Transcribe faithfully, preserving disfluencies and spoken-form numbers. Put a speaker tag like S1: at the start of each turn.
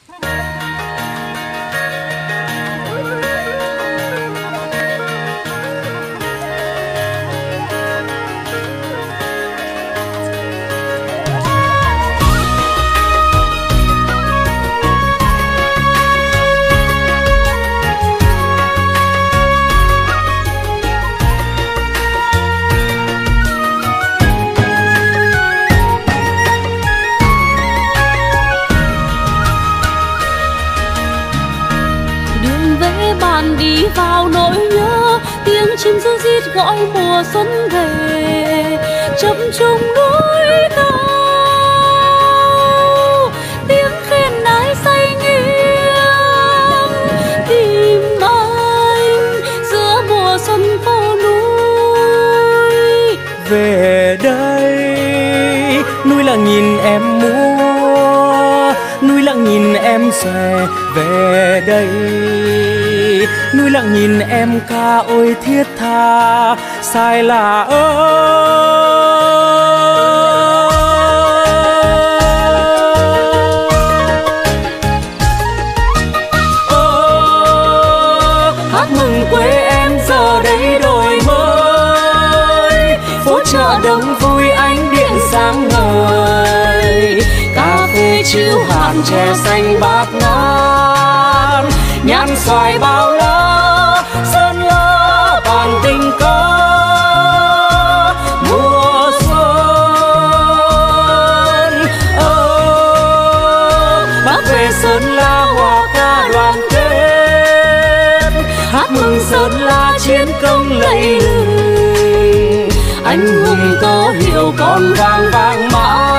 S1: Đi vào nỗi nhớ, tiếng chim ru rít gọi mùa xuân về, chập trùng núi cao, tiếng khen nái say nghiêng, tìm anh giữa mùa xuân phố núi.
S2: Về đây, núi lặng nhìn em múa, núi lặng nhìn em xòe. Về đây, núi lặng nhìn em ca ôi thiết tha, sai là ơi. Oh, hát mừng quê em giờ đây đổi mới, phố chợ đông vui ánh điện sáng ngời, cà phê chiếu hạt chè xanh bát ngát, nhãn xoài bao la, sơn la bàn tình ca mùa xuân. Oh, bác về Sơn La hòa ca đoàn kết, hát mừng Sơn La chiến công lẫy lừng, anh hùng có hiệu còn vang vang mãi.